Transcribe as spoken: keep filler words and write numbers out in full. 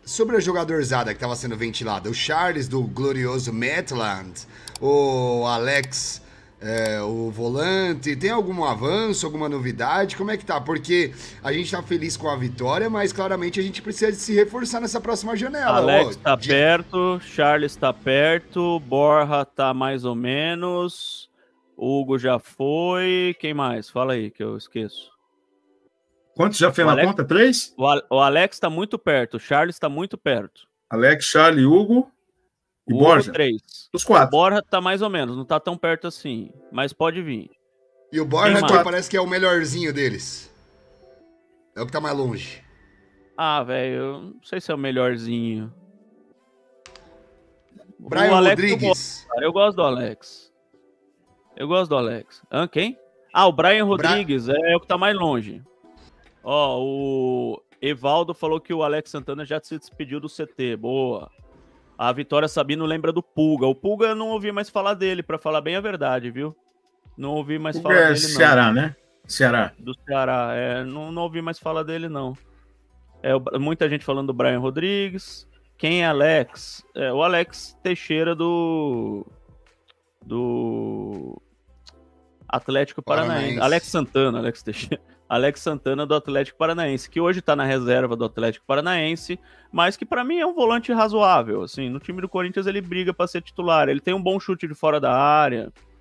sobre a jogadorzada que estava sendo ventilada, o Charles do glorioso Maitland, o Alex, é, o volante, tem algum avanço, alguma novidade? Como é que tá? Porque a gente tá feliz com a vitória, mas claramente a gente precisa se reforçar nessa próxima janela. Alex Ô, tá de... perto, Charles tá perto, Borja tá mais ou menos, Hugo já foi, quem mais? Fala aí que eu esqueço. Quantos já fez O na Alex, conta? Três? o, o Alex tá muito perto, o Charles tá muito perto. Alex, Charlie, Hugo e O Borja. Hugo, três. Os quatro. O Borja tá mais ou menos, não tá tão perto assim, mas pode vir. E o Borja Quem que mais? parece que é o melhorzinho deles. É o que tá mais longe. Ah, velho, eu não sei se é o melhorzinho. Brian o Alex Rodrigues. Eu gosto, cara, eu gosto do Alex. Eu gosto do Alex. Hã, quem? Ah, o Brian Rodrigues Bra... é o que tá mais longe. Ó, o Evaldo falou que o Alex Santana já se despediu do C T. Boa. A Vitória Sabino lembra do Pulga. O Pulga eu não ouvi mais falar dele, pra falar bem a verdade, viu? Não ouvi mais Pulga falar é dele, não. Ceará, né? Ceará. Do Ceará. É, não, não ouvi mais falar dele, não. É, muita gente falando do Brian Rodrigues. Quem é Alex? É, o Alex Teixeira do... Do... Atlético Paranaense. Paranaense. Alex Santana, Alex Teixeira. Alex Santana do Atlético Paranaense, que hoje tá na reserva do Atlético Paranaense, mas que para mim é um volante razoável, assim, no time do Corinthians ele briga para ser titular, ele tem um bom chute de fora da área,